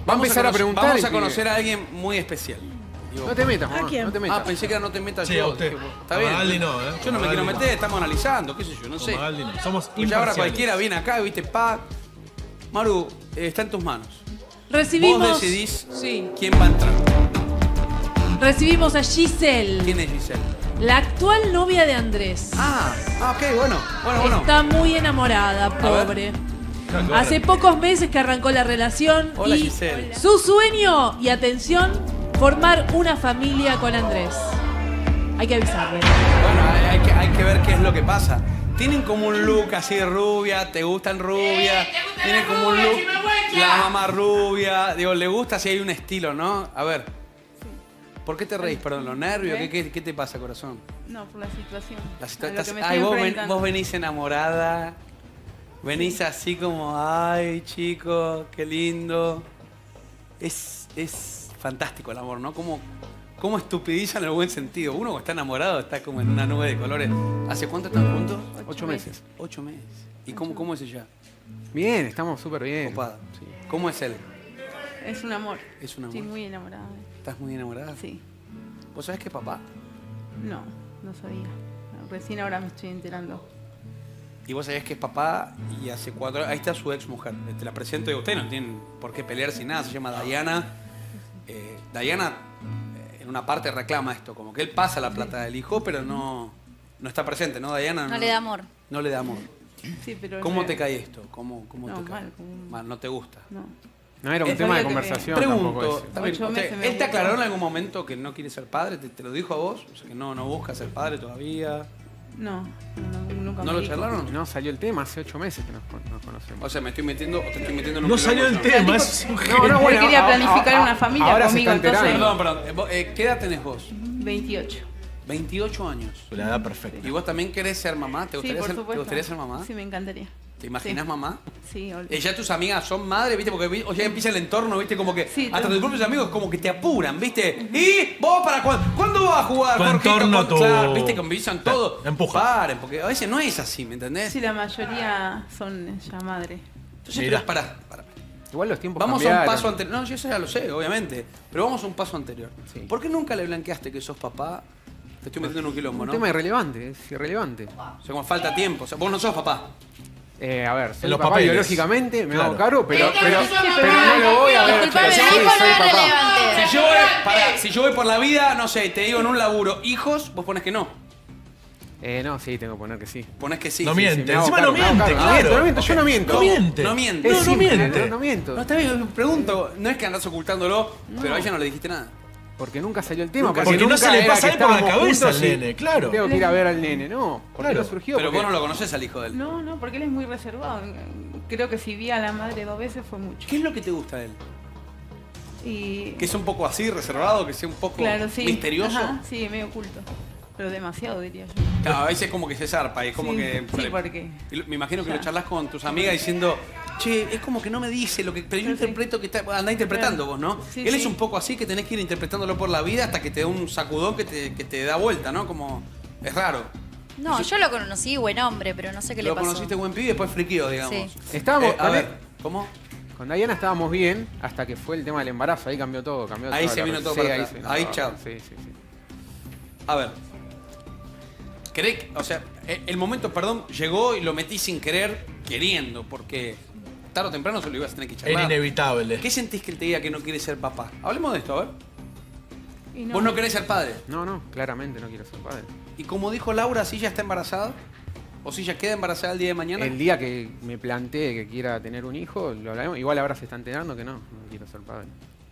Va a empezar a preguntar. Vamos a conocer a alguien muy especial. Digo, No te metas, mamá, quién? no te metas. Ah, pensé que era no te metas Sí, yo. a usted. Dije, está A bien. Magaldi no, ¿eh? Yo no me quiero meter, estamos analizando, qué sé yo, no sé. Magaldi no. Somos Pues ya ahora imparciales. cualquiera viene acá, viste, pa. Maru, está en tus manos. Recibimos. Vos decidís Sí. quién va a entrar. Recibimos a Giselle, ¿Quién es Giselle? la actual novia de Andrés. Ok, bueno. Está muy enamorada, ver. pobre. Hace pocos meses que arrancó la relación Hola, y Giselle. su sueño, y atención, formar una familia con Andrés. Hay que avisarle. Bueno, hay que ver qué es lo que pasa. Tienen como un look así rubia, te gustan rubia. Tienen como un look, la mamá rubia. Digo, le gusta si hay un estilo, ¿no? A ver. ¿Por qué te reís? Perdón, ¿los nervios? ¿Qué te pasa, corazón? No, por la situación. La A lo que me estoy Ay, enfrentando. vos venís enamorada. Venís así como, ay, chico, qué lindo. Es fantástico el amor, ¿no? Cómo estupidiza en el buen sentido. Uno que está enamorado está como en una nube de colores. ¿Hace cuánto están juntos? 8 meses. 8 meses. ¿Y cómo es ella? Bien, estamos súper bien. Copada. Sí. ¿Cómo es él? Es un amor. Es un amor. Estoy muy enamorada de él. ¿Estás muy enamorada? Sí. ¿Vos sabés que es papá? No sabía. Recién ahora me estoy enterando. Y vos sabés que es papá y hace 4 años... Ahí está su ex mujer. Te la presento y ustedes no tienen por qué pelear sin nada. Se llama Diana. Diana en una parte reclama esto. Como que él pasa la plata del hijo, pero no está presente, ¿no, Diana? No le da amor. No le da amor. Sí, pero ¿Cómo te cae esto? ¿Cómo No, te cae? mal, como- Mal, ¿no te gusta? No. No era un Es tema de obvio que me- conversación tampoco Pregunto, ese. también, 8 meses me ¿él te gustó. aclaró en algún momento que no quiere ser padre? ¿Te lo dijo a vos? O sea, que no busca ser padre todavía. Nunca ¿No me lo dijo. charlaron? No, salió el tema hace 8 meses que nos conocemos. O sea, me estoy metiendo o te estoy metiendo en un No salió el quilombo yo. tema, es un No, genio. no, bueno, quería planificar una familia ahora se conmigo, está entonces- enterando. Perdón. ¿Qué edad tenés vos? 28. 28 años. La edad perfecta. ¿Y vos también querés ser mamá? ¿Te Sí, gustaría, por ¿te supuesto. gustaría ser mamá? Sí, me encantaría. ¿Te imaginas Sí. mamá? Sí, Ya tus amigas son madres, ¿viste? Porque o ya empieza el entorno, ¿viste? Como que Sí, hasta tú- tus propios amigos como que te apuran, ¿viste? ¿Y vos para cuándo? ¿Cuándo vas a jugar, Tu Jorgito? entorno, tu- Claro, ¿viste? Que envisan todo. Empuja. Paren, porque a veces no es así, ¿me entendés? Sí, la mayoría son ya madre. Entonces, Mira. pero pará. Igual los tiempos Vamos a cambiaron. un paso anterior. No, yo eso ya lo sé, obviamente. Pero vamos a un paso anterior. Sí. ¿Por qué nunca le blanqueaste que sos papá? Te estoy metiendo en un quilombo, Un ¿no? tema irrelevante, es irrelevante. O sea, como falta tiempo. O sea, vos no sos papá. A ver, soy los papá papeles. biológicamente, me Claro. hago cargo, pero no lo voy a ver. Disculpame, pero sí, el hijo soy no es papá. relevante. Si yo voy por la vida, no sé, te digo en un laburo, hijos, vos pones que no. No, sí, tengo que poner que sí. Pones que sí. No sí, miente. sí. me hago Encima cargo, no me hago miente, cargo. claro. No miento, yo no miento. No miente. No miente. Es No, no simple, miente. no miento. No, está bien, pregunto. No es que andás ocultándolo, pero a ella no le dijiste nada. Porque nunca salió el tema. Nunca, porque no nunca se le era pasa que ahí por la estábamos cabeza juntos al y nene, claro. Tengo que ir a ver al nene, no. Porque Claro. no surgió. Pero porque vos no lo conocés al hijo de él. No, porque él es muy reservado. Creo que si vi a la madre 2 veces fue mucho. ¿Qué es lo que te gusta de él? Y Que sea un poco así, reservado, que sea un poco claro, sí. misterioso. Ajá, sí, medio oculto. Pero demasiado, diría yo. Claro, a veces como que se zarpa y es como Sí, que... sí, porque- Me imagino que Ya. lo charlas con tus amigas diciendo, che, es como que no me dice lo que... Pero yo Pero sí. interpreto que está... Andá interpretando vos, ¿no? Sí, Él es sí. un poco así que tenés que ir interpretándolo por la vida hasta que te da un sacudón que te da vuelta, ¿no? Como... Es raro. No, yo lo conocí, buen hombre, pero no sé qué le Lo pasó. conociste buen pibe y después friqueó, digamos. Sí. Estábamos A ver, ¿cómo? con Diana estábamos bien hasta que fue el tema del embarazo. Ahí cambió todo. Ahí toda se la vino re- todo sí, para ahí atrás. se vino Ahí, todo. chao. Sí, sí, sí. A ver. ¿Crees que, o sea, el momento, perdón, llegó y lo metí sin querer, queriendo, porque tarde o temprano se lo ibas a tener que Era charlar? inevitable. ¿Qué sentís que él te diga que no quiere ser papá? Hablemos de esto, a ver. Y Vos no querés ser padre. No, claramente no quiero ser padre. Y como dijo Laura, si ella está embarazada, o si ella queda embarazada el día de mañana. El día que me plantee que quiera tener un hijo, lo hablaremos. Igual ahora se está enterando que no quiero ser padre.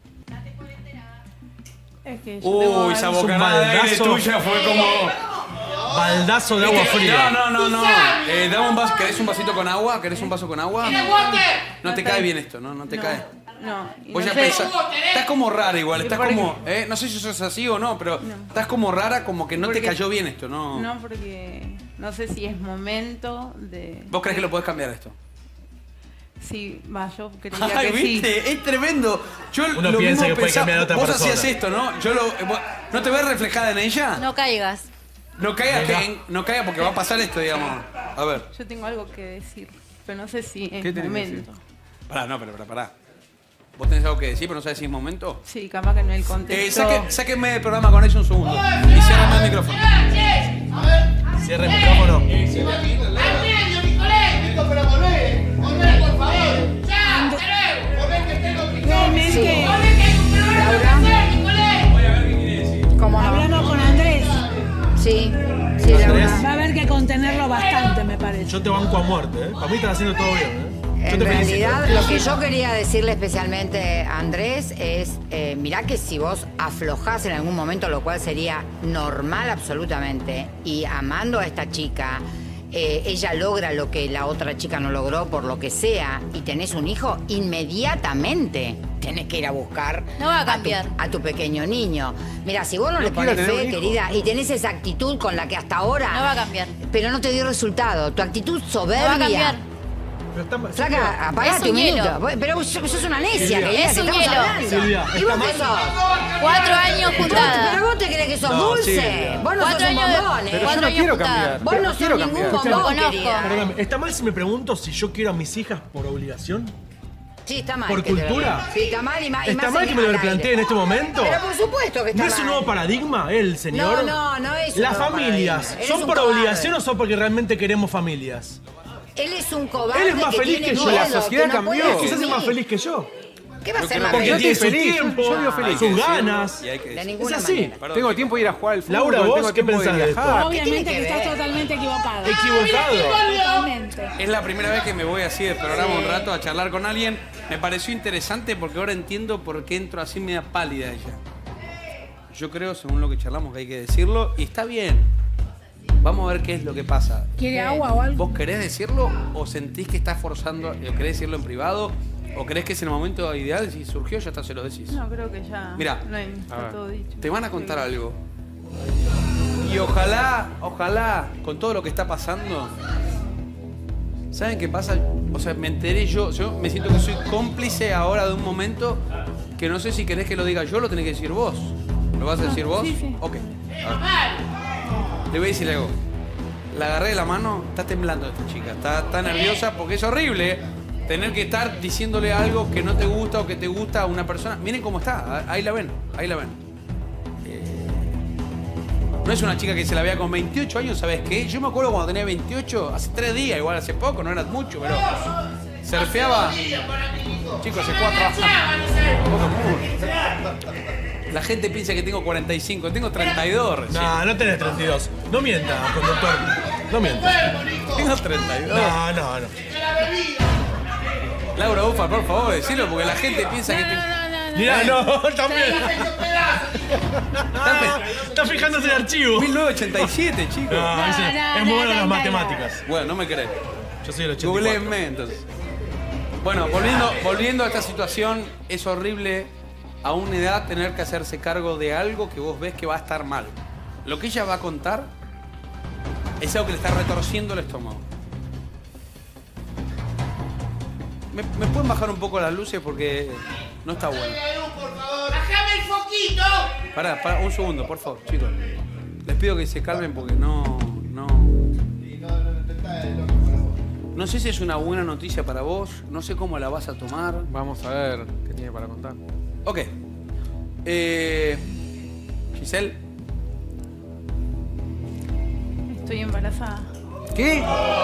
Es que yo tengo Uy, esa algo- bocanada de aire baldazo. tuya fue como... Baldazo de agua fría. No. Dame un vaso. ¿Querés un vasito con agua? ¿Querés un vaso con agua? No te cae bien esto, ¿no? No te cae. No. y Vos no ya sé- pensás. Estás como rara igual, estás ¿Por qué? como. No sé si sos así o no, pero estás como rara, como que no te Porque- cayó bien esto, ¿no? No, porque no sé si es momento de... ¿Vos crees que lo podés cambiar esto? Sí, va, yo creía Ay, que sí. viste, es tremendo. Yo Uno lo piensa mismo que puede pensaba- cambiar a otra vos persona. hacías esto, ¿no? ¿No te ves reflejada en ella? No caigas. No caigas Mirá. no caiga porque va a pasar esto, digamos. A ver. Yo tengo algo que decir, pero no sé si ¿Qué es tenés que momento. Pará, no, pero pará. ¿Vos tenés algo que decir, pero no sabés si es momento? Sí, capaz que no el contexto. Sáquenme del programa con ella un segundo. Y cierrame el micrófono. Cierra el micrófono. Realmente, Laura, hablamos con Andrés. Sí, Andrés. Va a haber que contenerlo bastante, me parece. Yo te banco a muerte, ¿eh? Para mí estás haciendo todo bien, ¿eh? Yo En te felicito. realidad, lo que yo quería decirle especialmente a Andrés es, mirá que si vos aflojás en algún momento, lo cual sería normal absolutamente, y amando a esta chica, ella logra lo que la otra chica no logró por lo que sea, y tenés un hijo, inmediatamente tenés que ir a buscar No va a cambiar. a tu pequeño niño. Mira, si vos no le quiero pones tener un fe, hijo. querida, y tenés esa actitud con la que hasta ahora... No va a cambiar. Pero no te dio resultado. Tu actitud soberbia... No va a cambiar. Pero está mal. Flaca, apagate Es un un minuto. hielo. Pero vos sos una necia, Silvia. querida, Es te un estamos hielo. hablando. Silvia, ¿Y está vos mal. qué sos? 4 años juntadas. Pero vos te crees que sos No, dulce. Silvia. Vos no 4 sos un años de- bombón, Pero ¿eh? yo 4 no años quiero juntadas. cambiar. Vos Pero no no sos quiero ningún cambiar. bombón, Conozco. querida. Perdóname, ¿está mal si me pregunto si yo quiero a mis hijas por obligación? Sí, está mal. ¿Por que te lo cultura? diga. Sí, está mal y más. ¿Está más mal que me lo al aire. replantee en este momento? Pero por supuesto que está ¿No mal. es un nuevo paradigma, el señor? No es un Las nuevo familias, paradigma. Eres ¿son un por cobarde. obligación o son porque realmente queremos familias? Él es un cobarde. Él es más feliz tiene que yo. miedo, La sociedad que no cambió. puede Quizás es asumir. más feliz que yo. ¿Qué va a Yo ser creo más que Porque yo feliz? estoy tiene su feliz, tiempo, yo vivo feliz. sus ganas. Y hay que De decir. ninguna Es así. manera. Perdón, Tengo que- tiempo de ir a jugar al fútbol. Laura, ¿vos tengo qué tiempo de pensás de esto? viajar. Obviamente tiene que que estás ver? totalmente equivocado. Equivocado. Totalmente. Es la primera vez que me voy así del programa un rato a charlar con alguien. Me pareció interesante porque ahora entiendo por qué entro así media pálida ella. Yo creo, según lo que charlamos, que hay que decirlo. Y está bien. Vamos a ver qué es lo que pasa. ¿Quiere agua o algo? ¿Vos querés decirlo o sentís que estás forzando? ¿O querés decirlo en privado? ¿O crees que es el momento ideal? Si surgió, ya está, se lo decís. No, creo que ya. Mirá. No hay, A está ver. todo dicho. Te van a contar algo. Y ojalá, con todo lo que está pasando, ¿saben qué pasa? O sea, me enteré yo me siento que soy cómplice ahora de un momento que no sé si querés que lo diga yo o lo tenés que decir vos. ¿Lo vas a decir vos? sí, sí. Ok. A ver. Le voy a decir algo. La agarré de la mano, está temblando esta chica, está nerviosa porque es horrible tener que estar diciéndole algo que no te gusta o que te gusta a una persona. Miren cómo está, ahí la ven. No es una chica que se la vea con 28 años, ¿sabes qué? Yo me acuerdo cuando tenía 28, hace 3 días, igual hace poco, no era mucho, pero surfeaba. Chicos, hace 4 años. La gente piensa que tengo 45, tengo 32 recién. No, no tenés 32. No mientas, conductor. No mientas. Tengo 32. No. Laura Ufa, por favor, decilo, porque la gente piensa que tengo... Mirá, no, también. Está fijándose el archivo. 1987, chicos. No, es muy bueno las matemáticas. Bueno, no me crees. Yo soy el 84. Googleenme entonces. Bueno, volviendo a esta situación, es horrible a una edad tener que hacerse cargo de algo que vos ves que va a estar mal. Lo que ella va a contar es algo que le está retorciendo el estómago. ¿Me pueden bajar un poco las luces? Porque no está bueno. ¡Bájame el foquito! Pará, un segundo, por favor, chicos. Les pido que se calmen porque no sé si es una buena noticia para vos, no sé cómo la vas a tomar. Vamos a ver qué tiene para contar. Ok. Giselle, Estoy embarazada. ¿Qué?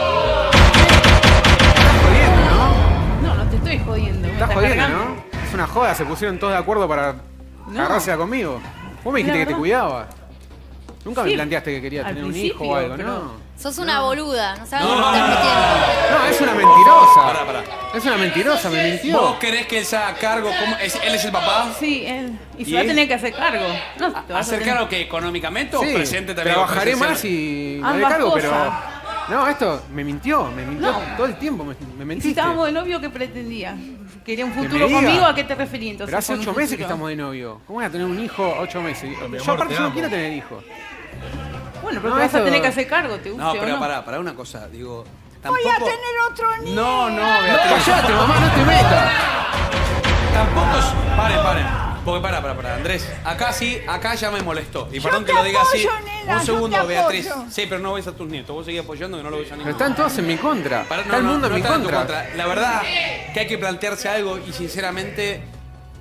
Estás jodiendo, ¿no? No te estoy jodiendo. me Estás está jodiendo, cargando. ¿no? Es una joda, se pusieron todos de acuerdo para No. agarrársela conmigo. Vos me dijiste La que te verdad. cuidabas. Nunca me Sí, planteaste que querías al tener un principio, hijo o algo, pero- ¿no? Sos una boluda, no sabes No, lo que estás metiendo. No, es una mentirosa. pará. Es una mentirosa, me mintió. ¿Vos querés que él se haga cargo? ¿Él es el papá? Sí, él. Y se ¿Y va a él? tener que hacer cargo. No, te vas a ¿Hacer tener- cargo que económicamente o Sí, presente también? trabajaré presencial? más y me haré Ambas cargo, pero... cosas. No, esto me mintió No. todo el tiempo, me Y si mentiste. estábamos de novio, ¿qué pretendía? ¿Quería un Que me futuro diga. conmigo? ¿A qué te referís entonces? Pero hace con un 8 meses que futuro? estamos de novio. ¿Cómo voy a tener un hijo 8 meses? mi Yo amor, aparte te yo no amo. quiero tener hijos. Bueno, pero No, te vas a eso- tener que hacer cargo, te guste No, o pero no. pará una cosa, digo... Tampoco... Voy a tener otro niño. No, No, Beatriz. callate, mamá, no te metas. Tampoco es... Paren. Porque pará, Andrés. Acá ya me molestó. Y perdón te que lo diga así. apoyo, nena, Un yo segundo, te Beatriz. apoyo. Sí, pero no ves a tus nietos. Vos seguís apoyando que no lo ves a Pero ninguno. están todos en mi contra. Pará, Está el mundo en mi están en tu contra. La verdad que hay que plantearse algo y sinceramente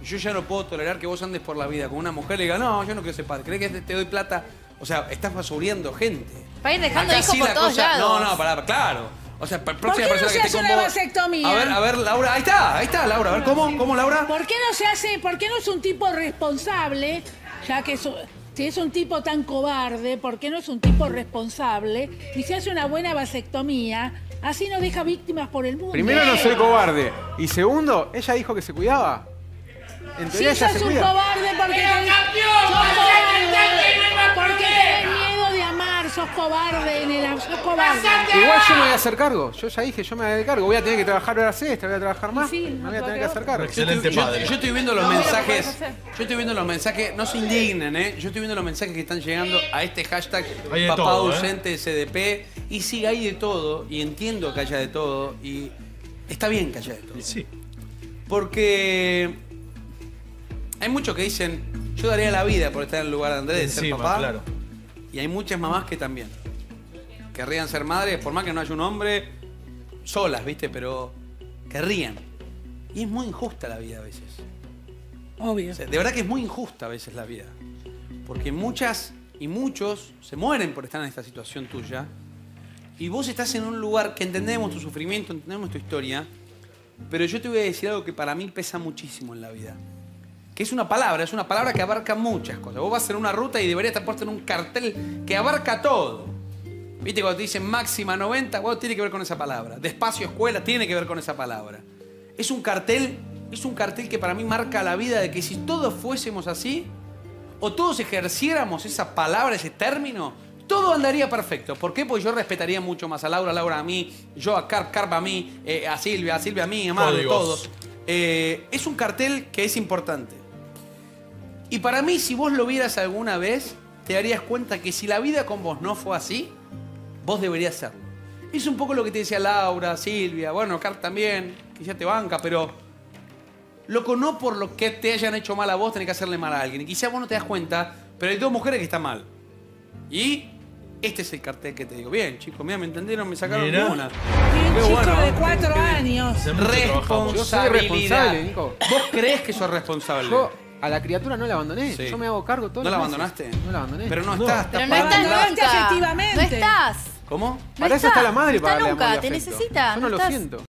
yo ya no puedo tolerar que vos andes por la vida con una mujer y digas, no, yo no quiero ser padre. ¿Crees que te doy plata? O sea, estás basureando gente. Va a ir dejando Acá hijos sí por la todos cosa- lados. No, pará, claro. O sea, próxima ¿Por qué no persona se que hace esté con una vos- vasectomía? A ver, Laura, ahí está, Laura. A ver, ¿cómo, Laura? ¿Por qué no se hace, por qué no es un tipo responsable, ya que si es un tipo tan cobarde, ¿por qué no es un tipo responsable y se hace una buena vasectomía? Así no deja víctimas por el mundo. Primero, no soy cobarde. Y segundo, ella dijo que se cuidaba. En Si teoría ella sos se un cuida. cobarde porque sos cobarde, porque tenés miedo de amar, sos cobarde en el sos cobarde. Igual yo me voy a hacer cargo. Yo ya dije, yo me voy a hacer cargo. Voy a tener que trabajar horas extra, voy a trabajar más. sí, me no voy a tener que hacer Un cargo. excelente padre. Yo estoy viendo los No, mira, mensajes. lo puedes hacer. Yo estoy viendo los mensajes. No se indignen, ¿eh? Yo estoy viendo los mensajes que están llegando a este hashtag Hay de papá todo, ausente SDP. Y sí, hay de todo. Y entiendo que haya de todo. Y está bien que haya de todo. Y sí. Porque hay muchos que dicen, yo daría la vida por estar en el lugar de Andrés, de ser Encima, papá. claro. Y hay muchas mamás que también querrían ser madres, por más que no haya un hombre, solas, ¿viste? Pero querrían. Y es muy injusta la vida a veces. Obvio. O sea, de verdad que es muy injusta a veces la vida. Porque muchas y muchos se mueren por estar en esta situación tuya. Y vos estás en un lugar que entendemos tu sufrimiento, entendemos tu historia. Pero yo te voy a decir algo que para mí pesa muchísimo en la vida. Que es una palabra que abarca muchas cosas. Vos vas a hacer una ruta y debería estar puesto en un cartel que abarca todo. ¿Viste? Cuando te dicen máxima 90, bueno, tiene que ver con esa palabra. Despacio escuela, tiene que ver con esa palabra. Es un cartel que para mí marca la vida de que si todos fuésemos así, o todos ejerciéramos esa palabra, ese término, todo andaría perfecto. ¿Por qué? Porque yo respetaría mucho más a Laura, Laura a mí, yo a Carp a mí, a Silvia a mí, a Manu, Códigos. todos. Es un cartel que es importante. Y para mí, si vos lo vieras alguna vez, te darías cuenta que si la vida con vos no fue así, vos deberías serlo. Es un poco lo que te decía Laura, Silvia, bueno, Carp también, que ya te banca, pero loco, no por lo que te hayan hecho mal a vos, tenés que hacerle mal a alguien. Y quizá vos no te das cuenta, pero hay dos mujeres que están mal. Y este es el cartel que te digo. Bien, chicos, mira, me entendieron, me sacaron Mirá. de una. Y un Qué chico bueno, de ¿eh? 4 años. Hace mucho trabajamos. Yo soy responsable, Nico. ¿Vos creés que sos responsable? Yo a la criatura no la abandoné. Sí. Yo me hago cargo todo. ¿No la abandonaste? No la abandoné. Pero no estás. Pero estás no estás abandonaste nunca. afectivamente. No estás. ¿Cómo? Para eso está la madre, no para está darle nunca, amor y te afecto. necesita. Yo no lo estás. siento.